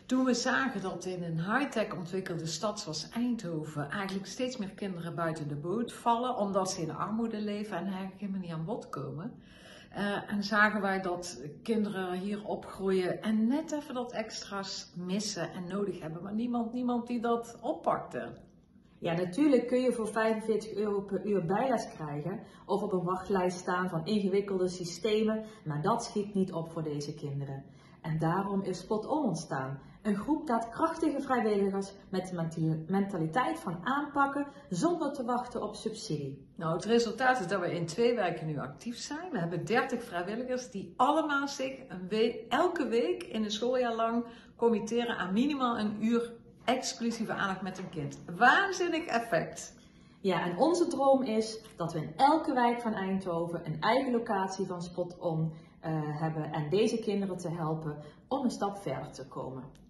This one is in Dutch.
Toen we zagen dat in een high-tech ontwikkelde stad zoals Eindhoven eigenlijk steeds meer kinderen buiten de boot vallen, omdat ze in armoede leven en eigenlijk helemaal niet aan bod komen. En zagen wij dat kinderen hier opgroeien en net even dat extra's missen en nodig hebben, maar niemand die dat oppakte. Ja, natuurlijk kun je voor €45 per uur bijles krijgen of op een wachtlijst staan van ingewikkelde systemen, maar dat schiet niet op voor deze kinderen. En daarom is Spot On ontstaan. Een groep daadkrachtige vrijwilligers met de mentaliteit van aanpakken zonder te wachten op subsidie. Nou, het resultaat is dat we in 2 weken nu actief zijn. We hebben 30 vrijwilligers die allemaal zich elke week in een schooljaar lang committeren aan minimaal een uur exclusieve aandacht met een kind. Waanzinnig effect! Ja, en onze droom is dat we in elke wijk van Eindhoven een eigen locatie van Spot On hebben en deze kinderen te helpen om een stap verder te komen.